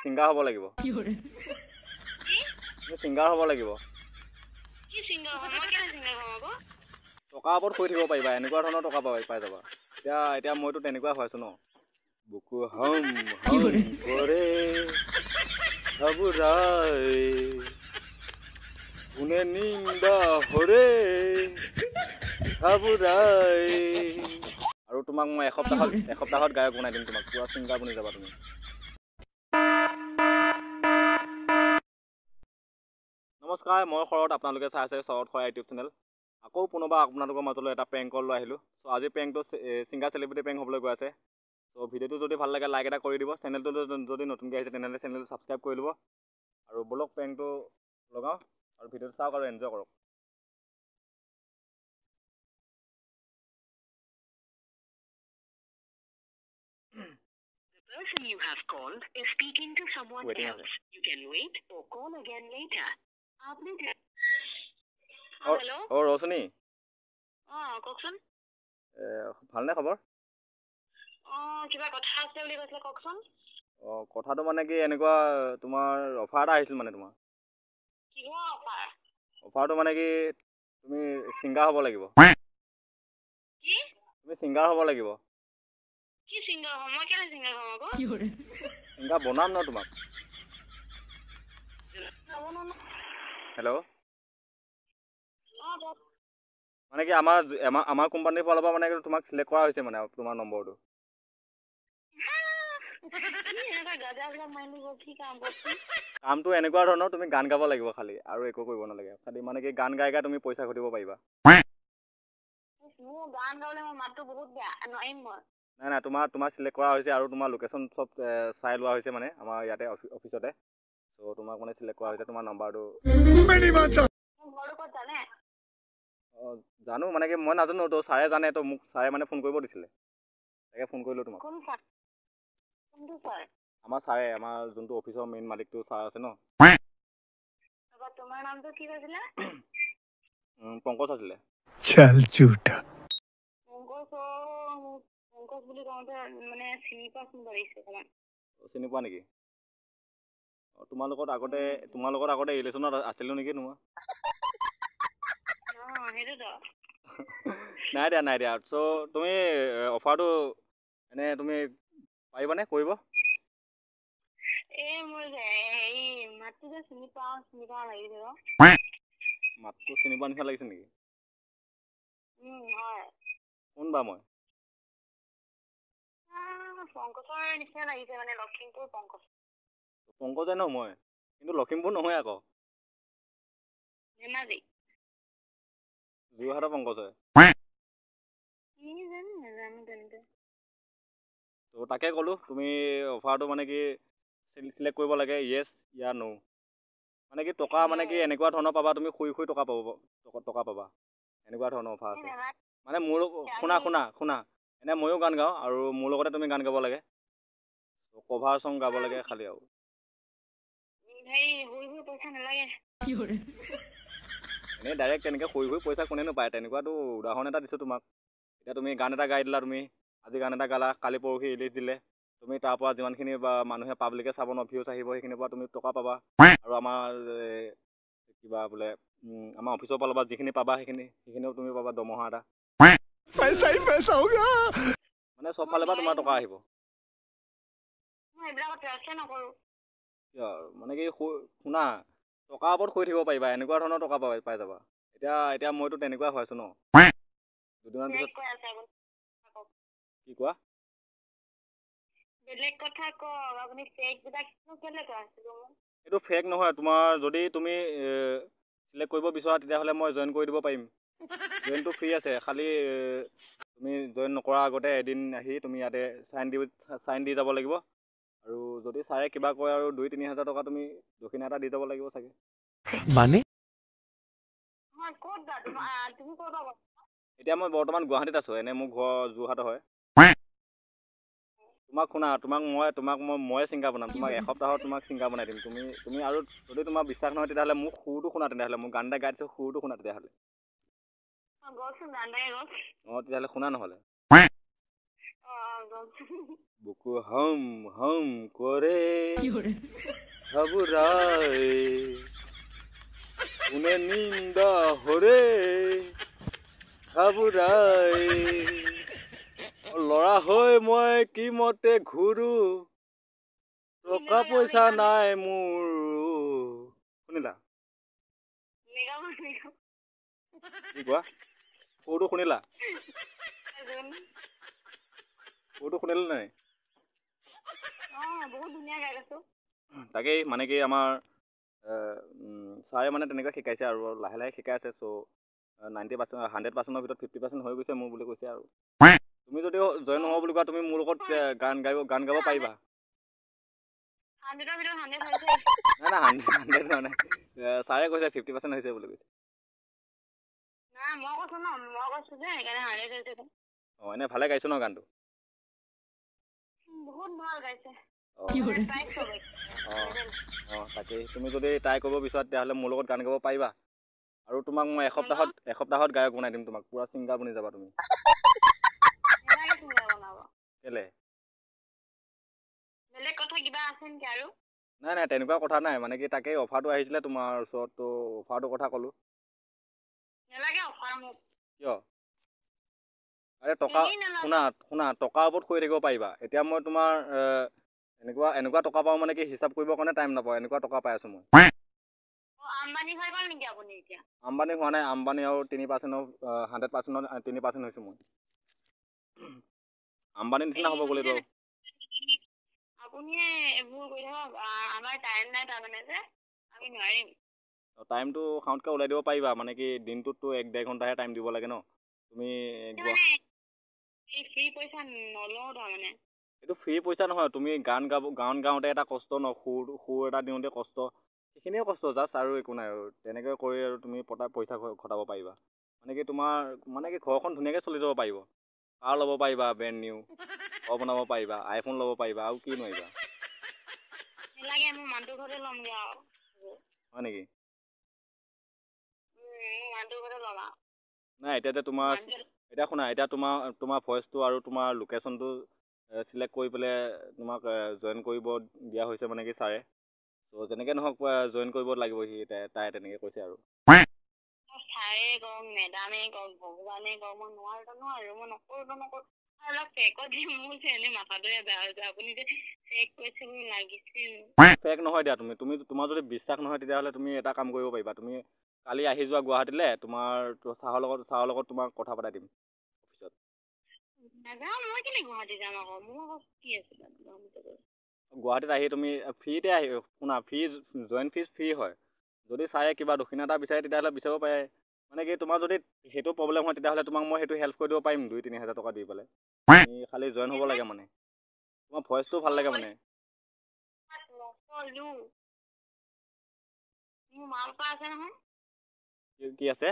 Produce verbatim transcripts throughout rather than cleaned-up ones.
Singer হ'ব লাগিব তুমি সিঙ্গাৰ হ'ব লাগিব কি সিঙ্গাৰ হয় মই কেনে সিঙ্গাৰ হম আকৌ টকাৰ ওপৰত কৈ থাকিব পাৰিবা এনেকুৱা ধৰণৰ টকা পাই পাই যাবা এতিয়া এতিয়া মইতো তেনেকুৱা হৈ আছো ন বুকু হম হম কৰে হাবুৰাই কোনে নিন্দা হৰে হাবুৰাই আৰু তোমাক মই এসপ্তাহত এসপ্তাহত গায়ক বনাই দিম তোমাক পুৰা সিংগাৰ বনি যাবা তুমি নমস্কাৰ মই শৰৎ আপোনালোকে চাই আছে শৰৎ খৰা ইউটিউব চেনেল আকৌ পুনৰবাৰ আপোনালোকৰ মাজলৈ এটা প্ৰেংক কল লৈ আহিলোঁ চ' আজি প্ৰেংকটো ছিংগাৰ চেলিব্ৰিটি প্ৰেংক হ'বলৈ গৈ আছে চ' ভিডিঅ'টো যদি ভাল লাগে লাইক এটা কৰি দিব চেনেলটো যদি নতুনকৈ আহিছে তেনেহ'লে চেনেলটো ছাবস্ক্ৰাইব কৰি ল'ব আৰু বলক প্ৰেংকটো লগাওঁ আৰু ভিডিঅ'টো চাওক আৰু এনজয় কৰক The person you have called is speaking to someone Waiting else. আছে You can wait or call again later. आपने অ হেল্ল' অ ৰচনী অ কওকচোন ভালনে খবৰ অ কিবা কথা আছে বুলি কৈছিলে কওকচোন অঁ কথাটো মানে কি এনেকুৱা তোমাৰ অফাৰ এটা আহিছিল মানে তোমাৰ কিহৰ অফাৰ অফাৰটো মানে কি তুমি ছিংগাৰ হ'ব লাগিব কি তুমি ছিংগাৰ হ'ব লাগিব কি সিঙ্গাৰ হম মই কেনে সিঙ্গাৰ হম আকৌ ছিংগাৰ বনাম ন তোমাক হেল্ল' অ মানে কি আমাৰ আমাৰ আমাৰ কোম্পানীৰ ফালৰ পৰা মানে তোমাক চিলেক্ট কৰা হৈছে মানে তোমাৰ নম্বৰটো কামটো এনেকুৱা ধৰণৰ তুমি গান গাব লাগিব খালি আৰু একো কৰিব নালাগে খালি মানে কি গান গাই গাই তুমি পইচা ঘটিব পাৰিবা মোৰ গান গাবলৈ মোৰ মাতটো বহুত বেয়া নোৱাৰিম মই নাই নাই তোমাৰ তোমাৰ চিলেক্ট কৰা হৈছে আৰু তোমাৰ লোকেশ্যন চব চাই লোৱা হৈছে মানে আমাৰ ইয়াতে অফিচতে চ' তোমাক মানে চিলেক্ট কৰা হৈছে তোমাৰ নম্বৰটো অঁ জানো মানে কি মই নাজানো তো ছাৰে জানে তো মোক ছাৰে মানে ফোন কৰিব দিছিলে তাকে ফোন কৰিলোঁ তোমাক আমাৰ ছাৰে আমাৰ যোনটো অফিচৰ মেইন মালিকটো ছাৰ আছে ন তোমাৰ নামটো কি কৈছিলে পংকজ আছিলে চল ঝুটা পংকজ পংকজ বুলি কওঁতে মানে চিনি পোৱা চিনি পাৰিছে অকণমান চিনি পোৱা নেকি অঁ তোমাৰ লগত আগতে তোমাৰ লগত আগতে ৰিলেশ্যনত আছিলোঁ নেকি তোমাৰ নাই দিয়া নাই দিয়া চ' তুমি অফাৰটো এনে তুমি পাৰিবানে কৰিব এই মোৰ যে হেৰি মাতটো যে চিনি পাওঁ চিনি পাওঁ লাগিছে বাৰু মাতটো চিনি পোৱা নিচিনা লাগিছে নেকি হয় কোন বা মই পংকজৰ নিচিনা লাগিছে মানে লখিমপুৰ পংকজ পংকজে ন মই কিন্তু লখিমপুৰ নহয় আকৌ ধেমাজি যোৰহাটৰ পংকজ হয় ত' তাকে ক'লোঁ তুমি অফাৰটো মানে কি চিলেক্ট কৰিব লাগে য়েছ ইয়া ন' মানে কি টকা মানে কি এনেকুৱা ধৰণৰ পাবা তুমি শুই শুই টকা পাব টকা পাবা এনেকুৱা ধৰণৰ অফাৰ আছে মানে মোৰ শুনা শুনা শুনা এনে ময়ো গান গাওঁ আৰু মোৰ লগতে তুমি গান গাব লাগে কভাৰ চং গাব লাগে খালি আৰু এনেই ডাইৰেক্ট তেনেকৈ শুই শুই পইচা কোনে নাপায় তেনেকুৱাতো উদাহৰণ এটা দিছোঁ তোমাক এতিয়া তুমি গান এটা গাই দিলা তুমি আজি গান এটা গালা কালি পৰহি ৰিলিজ দিলে তুমি তাৰ পৰা যিমানখিনি বা মানুহে পাব্লিকে চাব ন ভিউজ আহিব সেইখিনিৰ পৰা তুমি টকা পাবা আৰু আমাৰ কিবা বোলে আমাৰ অফিচৰ ফালৰ পৰা যিখিনি পাবা সেইখিনি সেইখিনিও তুমি পাবা দৰমহা এটা মানে চব ফালৰ পৰা তোমাৰ টকা আহিব মানে কি শুনা টকাৰ ওপৰত শুই থাকিব পাৰিবা এনেকুৱা ধৰণৰ টকা পাই পাই যাবা এতিয়া এতিয়া মইতো তেনেকুৱা হৈ আছো ন দুদিনমান পিছত কি কোৱা বেলেগ কথা কওক আপুনি ফেক বিলাক কেলে কৈ আছে এইটো ফেক নহয় তোমাৰ যদি তুমি চিলেক্ট কৰিব বিচৰা তেতিয়াহ'লে মই জইন কৰি দিব পাৰিম জইনটো ফ্ৰী আছে খালি তুমি জইন নকৰাৰ আগতে এদিন আহি তুমি ইয়াতে চাইন দি চাইন দি যাব লাগিব আৰু যদি ছাৰে কিবা কয় আৰু দুই তিনি হাজাৰ টকা তুমি দক্ষিণা এটা দি যাব লাগিব চাগে মানে এতিয়া মই বৰ্তমান গুৱাহাটীত আছোঁ এনে মোৰ ঘৰ যোৰহাটৰ হয় তোমাক শুনা তোমাক মই তোমাক মই ময়ে ছিংগাৰ বনাম তোমাক এসপ্তাহত তোমাক ছিংগাৰ বনাই দিম তুমি তুমি আৰু যদি তোমাৰ বিশ্বাস নহয় তেতিয়াহ'লে মোক সুৰটো শুনা তেতিয়াহ'লে মোক গান এটা গাই দিছোঁ সুৰটো শুনা তেতিয়াহ'লে অঁ তেতিয়াহ'লে শুনা নহ'লে বুকু হম হম করে হাবুরাই কোনে নিন্দা হৰে হাবুরাই লৰা হৈ মই কি মতে ঘূৰো টকা পইচা নাই মোৰ শুনিলা কি কোৱা সৰুটো শুনিলা সৰুটো শুনিলা নাই বহুত ধুনীয়া গাই আছো তাকেই মানে কি আমাৰ ছাৰে মানে তেনেকৈ শিকাইছে আৰু লাহে লাহে শিকাই আছে চ' নাইণ্টি পাৰ্চেণ্ট হাণ্ড্ৰেড পাৰ্চেণ্টৰ ভিতৰত ফিফটি পাৰ্চেণ্ট হৈ গৈছে মোৰ বুলি কৈছে আৰু তুমি যদি জইন নহওঁ বুলি কোৱা তুমি মোৰ লগত গান গাই গান গাব পাৰিবা নাই নাই হাণ্ড্ৰেড হাণ্ড্ৰেড হোৱা নাই ছাৰে কৈছে ফিফটি পাৰ্চেণ্ট হৈছে বুলি কৈছে অঁ এনেই ভালে গাইছো ন গানটো অঁ অঁ তাকেই তুমি যদি ট্ৰাই কৰিব বিচৰা তেতিয়াহ'লে মোৰ লগত গান গাব পাৰিবা আৰু তোমাক মই এসপ্তাহত এসপ্তাহত গায়ক বনাই দিম তোমাক পুৰা ছিংগাৰ বনি যাবা তুমি কেলে নাই নাই তেনেকুৱা কথা নাই মানে কি তাকেই অফাৰটো আহিছিলে তোমাৰ ওচৰত ত' অফাৰটোৰ কথা ক'লোঁ কিয় আৰে টকা শুনা শুনা টকাৰ ওপৰত কৰি থাকিব পাৰিবা এতিয়া মই তোমাৰ এনেকুৱা এনেকুৱা টকা পাওঁ মানে কি হিচাপ কৰিবৰ কাৰণে টাইম নাপাওঁ এনেকুৱা টকা পাই আছোঁ মই আম্বানী হোৱা নাই আম্বানী আৰু তিনি পাৰ্চেণ্টৰ হাণ্ড্ৰেড পাৰ্চেণ্টৰ তিনি পাৰ্চেণ্ট হৈছোঁ মই আম্বানীৰ নিচিনা হ'ব গ'লেতো টাইমটো খাওঁতকৈ ওলাই দিব পাৰিবা মানে কি দিনটোততো এক ডেৰ ঘণ্টাহে টাইম দিব লাগে ন তুমি এইটো ফ্ৰী পইচা নহয় তুমি গান গাব গান গাওঁতে এটা কষ্ট ন সুৰ সুৰ এটা দিওঁতে কষ্ট সেইখিনিয়ে কষ্ট জাষ্ট আৰু একো নাই আৰু তেনেকৈ কৰি আৰু তুমি পতা পইচা ঘটাব পাৰিবা মানে কি তোমাৰ মানে কি ঘৰখন ধুনীয়াকৈ চলি যাব পাৰিব কাৰ ল'ব পাৰিবা ব্ৰেণ্ড নিউ ঘৰ বনাব পাৰিবা আইফোন ল'ব পাৰিবা আৰু কি নোৱাৰিবা হয় নেকি নাই এতিয়া যে তোমাৰ এতিয়া শুনা এতিয়া তোমাৰ তোমাৰ ভইচটো আৰু তোমাৰ লোকেশ্যনটো চিলেক্ট কৰি পেলাই তোমাক জইন কৰিব দিয়া হৈছে মানে কি ছাৰে ত' যেনেকৈ নহওক জইন কৰিব লাগিব সি তাই তাই তেনেকৈ কৈছে আৰু ফেক নহয় দিয়া তুমি তুমি তোমাৰ যদি বিশ্বাস নহয় তেতিয়াহ'লে তুমি এটা কাম কৰিব পাৰিবা তুমি কালি আহি যোৱা গুৱাহাটীলৈ তোমাৰ ছাৰৰ লগত ছাৰৰ লগত তোমাক কথা পতাই দিম অফিচত গুৱাহাটীত আহি তুমি ফ্ৰীতে আহি শুনা ফ্ৰী জইন ফিজ ফ্ৰী হয় যদি ছাৰে কিবা দক্ষিণা এটা বিচাৰে তেতিয়াহ'লে বিচাৰিব পাৰে মানে কি তোমাৰ যদি সেইটো প্ৰব্লেম হয় তেতিয়াহ'লে তোমাক মই সেইটো হেল্প কৰি দিব পাৰিম দুই তিনি হাজাৰ টকা দি পেলাই তুমি খালি জইন হ'ব লাগে মানে তোমাৰ ভইচটো ভাল লাগে মানে কি আছে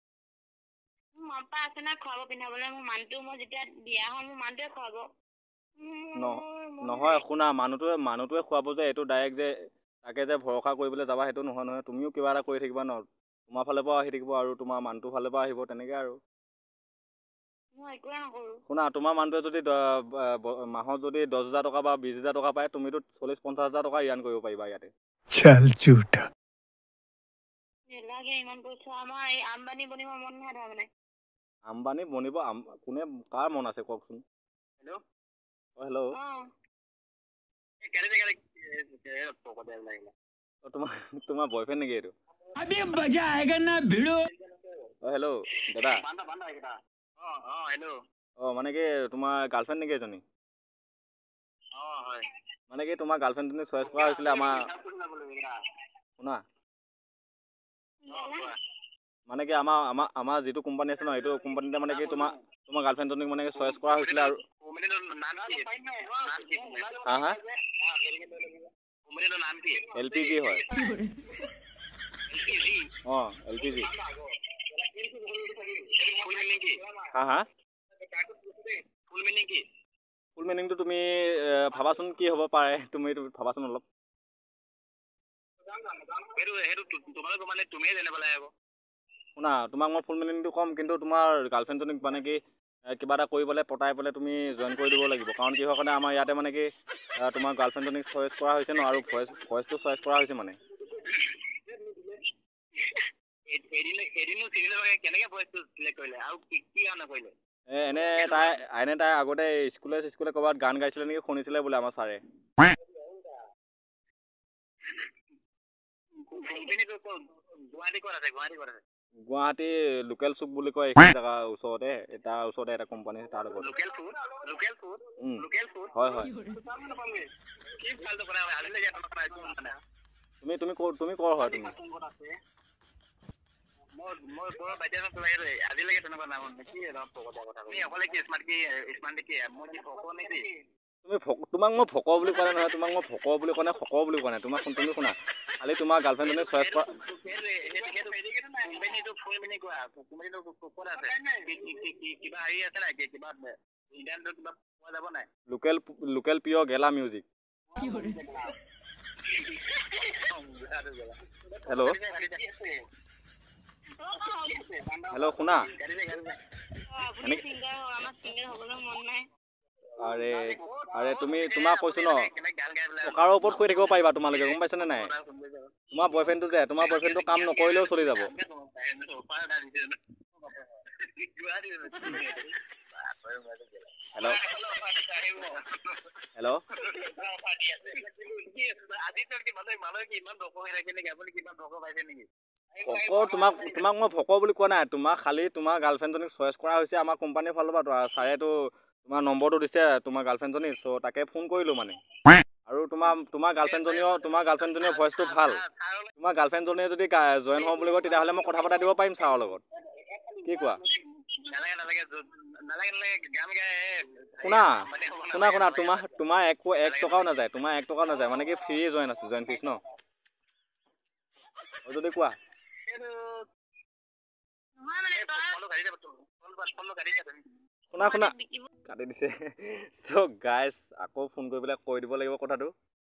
নহয় শুনা মানুহটোৱে মানুহটোৱে খুৱাব যে এইটো ডাইৰেক্ট যে তাকে যে ভৰসা কৰিবলৈ যাবা সেইটো নহয় নহয় তুমিও কিবা এটা কৰি থাকিবা ন তোমাৰ ফালৰ পৰা আহি থাকিব আৰু তোমাৰ মানুহটোৰ ফালৰ পৰা আহিব তেনেকৈ আৰু শুনা তোমাৰ মানুহটোৱে যদি মাহত যদি দহ হাজাৰ টকা বা বিছ হাজাৰ টকা পায় তুমিতো চল্লিছ পঞ্চাছ হাজাৰ টকা য়াৰ্ণ কৰিব পাৰিবা ইয়াতে চল ঝুটা আম্বানী বনিব কোনে কাৰ মন আছে কওকচোন হেল্ল' অঁ হেল্ল' তোমাৰ তোমাৰ বয়ফ্ৰেণ্ড নেকি এইটো অঁ হেল্ল' দাদা অঁ মানে কি তোমাৰ গাৰ্লফ্ৰেণ্ড নেকি এজনী মানে কি তোমাৰ গাৰ্লফ্ৰেণ্ডজনী চইচ কৰা হৈছিলে আমাৰ শুনা মানে কি আমাৰ আমাৰ আমাৰ যিটো কোম্পানী আছে ন এইটো কোম্পানীতে মানে কি তোমাৰ তোমাৰ গাৰ্লফ্ৰেণ্ডজনীক মানে চইচ কৰা হৈছিলে আৰু হা হা এল পি জি হয় অঁ এল পি জি হা হা ফুল মিনিংটো তুমি ভাবাচোন কি হ'ব পাৰে তুমি ভাবাচোন অলপ শুনা তোমাক মই ফুল মিনিংটো ক'ম কিন্তু তোমাৰ গাৰ্লফ্ৰেণ্ডজনীক মানে কি কিবা এটা কৰি পেলাই পটাই পেলাই তুমি জইন কৰি দিব লাগিব। কাৰণ কিহৰ কাৰণে আমাৰ ইয়াতে মানে কি তোমাৰ গাৰ্লফ্ৰেণ্ডজনীক চইচ কৰা হৈছে ন, আৰু ভইচ ভইচটো চইচ কৰা হৈছে মানে। এ এনে তাই এনে তাই আগতে স্কুলে স্কুলে ক'ৰবাত গান গাইছিলে নেকি, শুনিছিলে বোলে আমাৰ ছাৰে। গুৱাহাটী লোকেল চুক বুলি কয় এইখিনি জেগা ওচৰতে, তাৰ ওচৰতে এটা কোম্পানী তাৰ লগত। হয় হয়। তুমি তুমি কৰ তুমি কৰ হয় তুমি? তুমি তোমাক মই ভক বুলি কোৱা নাই নহয়, তোমাক মই ভক বুলি কোৱা নাই, শক বুলি কোৱা নাই। তোমাক তুমি শুনা, খালি তোমাৰ গাৰ্লফ্ৰেণ্ডজনী চইচ কৰা। লোকেল লোকেল পিয়ৰ গেলা মিউজিক। হেল্ল' হেল্ল' শুনা, আৰে আৰে তুমি তোমাক কৈছো ন, টকাৰ ওপৰত শুই থাকিব পাৰিবা তোমালোকে, গম পাইছানে নাই? তোমাৰ বয়ফ্ৰেণ্ডটো যে তোমাৰ বয়ফ্ৰেণ্ডটো কাম নকৰিলেও চলি যাব। হেল্ল' হেল্ল' ভক তোমাক তোমাক মই ভক বুলি কোৱা নাই। তোমাক খালি তোমাৰ গাৰ্লফ্ৰেণ্ডজনীক চইচ কৰা হৈছে আমাৰ কোম্পানীৰ ফালৰ পৰা। ছাৰেতো তোমাৰ নম্বৰটো দিছে তোমাৰ গাৰ্লফ্ৰেণ্ডজনী, চ' তাকে ফোন কৰিলোঁ মানে। আৰু তোমাৰ তোমাৰ গাৰ্লফ্ৰেণ্ডজনীও তোমাৰ গাৰ্লফ্ৰেণ্ডজনীৰ ভইচটো ভাল। তোমাৰ গাৰ্লফ্ৰেণ্ডজনীয়ে যদি জইন হওঁ বুলি কয় তেতিয়াহ'লে মই কথা পতাই দিব পাৰিম ছাৰৰ লগত। কি কোৱা? শুনা শুনা শুনা তোমাৰ তোমাৰ এক এক টকাও নাযায়, তোমাৰ এক টকাও নাযায়, মানে কি ফ্ৰী জইন আছে, জইন ফিজ ন। যদি কোৱা শুনা শুনা কাটি দিছে। চ' গাইজ আকৌ ফোন কৰি পেলাই কৈ দিব লাগিব কথাটো।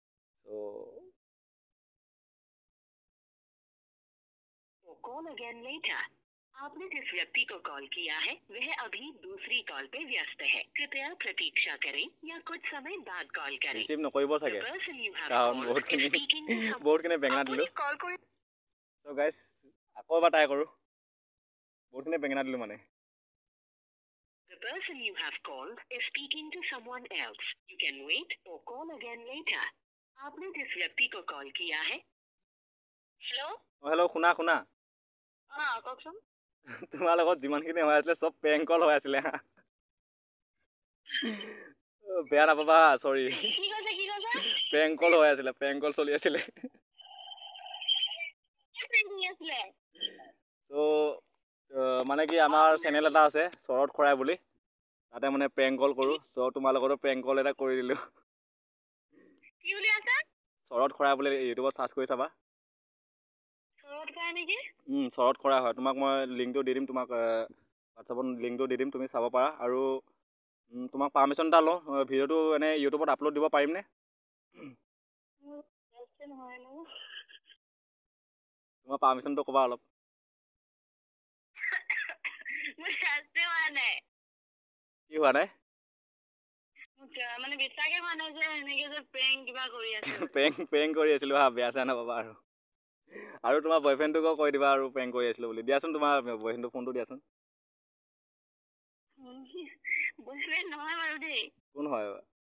চ' आपने जिस व्यक्ति को कॉल किया है वह अभी दूसरी कॉल पे व्यस्त है, कृपया प्रतीक्षा करें या कुछ समय बाद कॉल करें। रिसीव नकरिब सके কাৰণ বহুতখিনি বহুতখিনি বেঙেনা দিলোঁ। চ' গাইজ আকৌ এবাৰ ট্ৰাই কৰোঁ, বহুতখিনি বেঙেনা দিলোঁ মানে। The person you have called is speaking to someone else. You can wait or call again later. आपने जिस व्यक्ति को कॉल किया है। হেল্ল' অঁ হেল্ল' শুনা শুনা, অঁ কওকচোন। তোমাৰ লগত যিমানখিনি হৈ আছিলে চব প্ৰেংক কল হৈ আছিলে হা। বেয়া নাপাবা, চৰি। কি কৈছে কি কৈছে? প্ৰেংক কল হৈ আছিলে, প্ৰেংক কল চলি আছিলে। চ' মানে কি আমাৰ চেনেল এটা আছে শৰৎ খৰাই বুলি, তাতে মানে প্ৰেংক কল কৰোঁ। চ' তোমাৰ লগতো প্ৰেংক কল এটা কৰি দিলোঁ। কি বুলি আছে? শৰৎ খৰাই বুলি ইউটিউবত চাৰ্চ কৰি চাবা। শৰৎ খৰাই নেকি? শৰৎ খৰাই হয়। তোমাক মই লিংকটো দি দিম, তোমাক হোৱাটছআপত লিংকটো দি দিম, তুমি চাব পাৰা। আৰু তোমাক পাৰ্মিশ্যন এটা লওঁ, ভিডিঅ'টো এনেই ইউটিউবত আপলোড দিব পাৰিমনে? তোমাৰ পাৰ্মিশ্যনটো ক'বা অলপ। কি হোৱা নাই? মানে বিশ্বাসে হোৱা নাই যে এনেকে যে প্ৰেংক কিবা কৰি আছে। প্ৰেংক প্ৰেংক কৰি আছিলোঁ হা, বেয়া চেয়া নাপাবা আৰু। আৰু তোমাৰ বয়ফ্ৰেণ্ডটোকো কৈ দিবা আৰু প্ৰেংক কৰি আছিলোঁ বুলি। দিয়াচোন তোমাৰ বয়ফ্ৰেণ্ডটোক ফোনটো দিয়াচোন। বয়ফ্ৰেণ্ড নহয় বাৰু দেই। কোন হয়?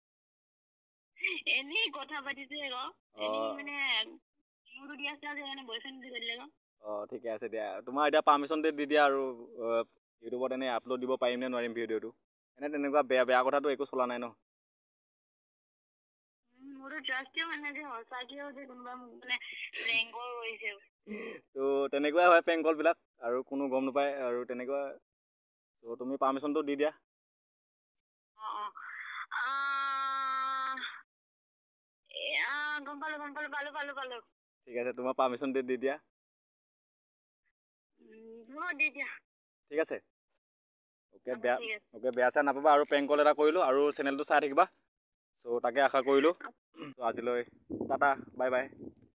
এনেই কথা পাতিছে আকৌ। মানে মোৰটো দিয়া আছিলে যে মানে বয়ফ্ৰেণ্ড বুলি কৈ দিলে আকৌ। অঁ ঠিকে আছে দিয়া। তোমাৰ এতিয়া পাৰ্মিশ্যন দি দিয়া আৰু ইউটিউবত এনেই আপলোড দিব পাৰিম নে নোৱাৰিম ভিডিঅ'টো। এনে তেনেকুৱা বেয়া বেয়া কথাটো একো চলা নাই ন? মোৰতো ট্ৰাষ্টে মানে যে সঁচাকেও যে কোনোবা মোক মানে প্ৰেংক কল কৰিছে। তো তেনেকুৱাই হয় প্ৰেংক কলবিলাক, আৰু কোনো গম নাপায় আৰু তেনেকুৱা। ত' তুমি পাৰ্মিশ্যনটো দি দিয়া। অঁ অঁ গম পালোঁ গম পালোঁ পালোঁ পালোঁ পালোঁ। ঠিক আছে, তোমাৰ পাৰ্মিশ্যন দি দি দিয়া। দি দিয়া। ঠিক আছে, অ'কে। বেয়া অ'কে বেয়া চেয়া নাপাবা। আৰু প্ৰেংক কল এটা কৰিলোঁ, আৰু চেনেলটো চাই থাকিবা। চ' তাকে আশা কৰিলোঁ। চ' আজিলৈ টাটা, বাই বাই।